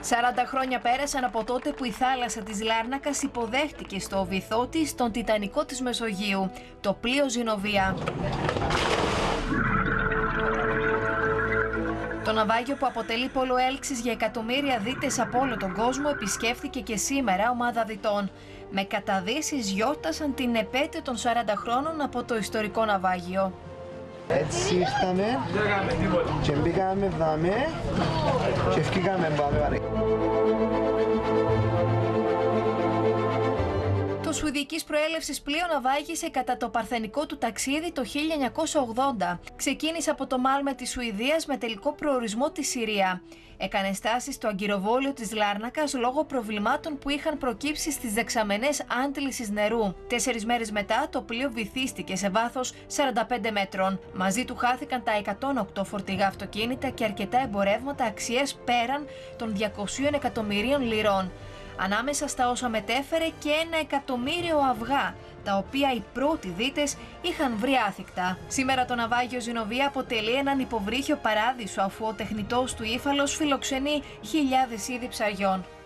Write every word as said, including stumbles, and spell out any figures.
σαράντα χρόνια πέρασαν από τότε που η θάλασσα της Λάρνακας υποδέχτηκε στο βυθό της τον Τιτανικό της Μεσογείου, το πλοίο Ζηνοβία. Το ναυάγιο, που αποτελεί πόλο έλξης για εκατομμύρια δίτες από όλο τον κόσμο, επισκέφθηκε και σήμερα ομάδα διτών. Με καταδύσεις γιόρτασαν την επέτειο των σαράντα χρόνων από το ιστορικό ναυάγιο. Έτσι ήρθαμε και μπήκαμε δάμε και ευκήκαμε πάμε. Το σουηδικής προέλευσης πλοίο ναυάγησε κατά το παρθενικό του ταξίδι το χίλια εννιακόσια ογδόντα. Ξεκίνησε από το Μάλμε της Σουηδίας με τελικό προορισμό τη Συρία. Έκανε στάση στο αγκυροβόλιο της Λάρνακας λόγω προβλημάτων που είχαν προκύψει στις δεξαμενές άντλησης νερού. Τέσσερις μέρες μετά το πλοίο βυθίστηκε σε βάθος σαράντα πέντε μέτρων. Μαζί του χάθηκαν τα εκατόν οκτώ φορτηγά αυτοκίνητα και αρκετά εμπορεύματα αξίας πέραν των διακοσίων εκατομμυρίων λιρών. Ανάμεσα στα όσα μετέφερε και ένα εκατομμύριο αυγά, τα οποία οι πρώτοι δίτες είχαν βρει άθικτα. Σήμερα το ναυάγιο Ζηνοβία αποτελεί έναν υποβρύχιο παράδεισο, αφού ο τεχνητός του ύφαλος φιλοξενεί χιλιάδες είδη ψαριών.